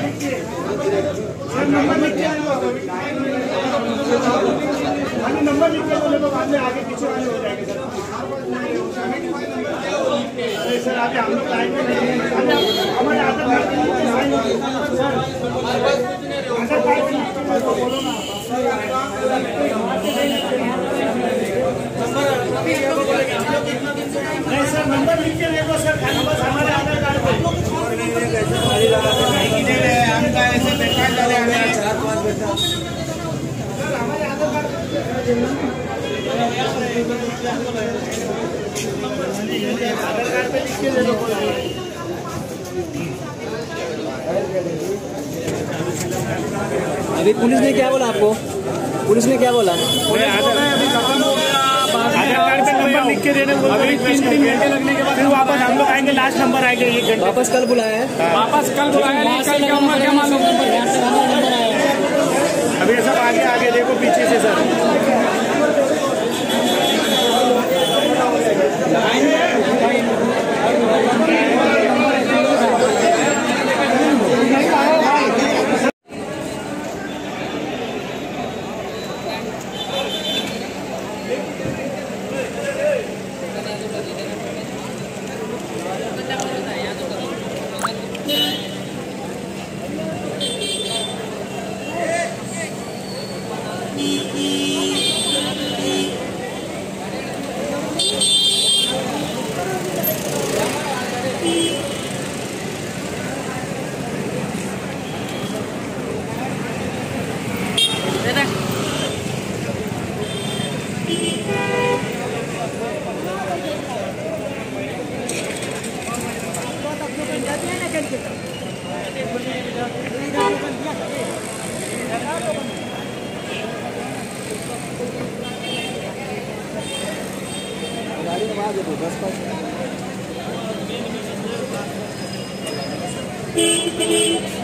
Number लिख के number लिख के बोले तो बाद में आगे पीछे वाले हो जाएंगे सर। अरे सर अभी हम लोग लाइन में नहीं हैं, हमारे आधार कार्ड के लिए साइन सर, आधार कार्ड के लिए तो बोलो ना। नहीं सर नंबर लिख के ले लो सर, खाली बस हमारे आधार कार्ड पे हमका ऐसे बैठा चले हमें 4-5 बैठा सर हमारे आधार कार्ड पे लिख के ले लो। अभी पुलिस ने क्या बोला आपको? पुलिस ने क्या बोला? अभी खत्म हो गया, आधार कार्ड पे नंबर लिख के देने बोला। अभी 3 घंटे लगने के बाद फिर वापस हम लोग आएंगे, लास्ट नंबर आएंगे 1 घंटे। वापस कल बुलाया है? वापस कल बुलाया नहीं, कल क्या होगा क्या मालूम। अभी सब आगे आगे देखो पीछे से सर। गाड़ी में आ जाओ बस पर।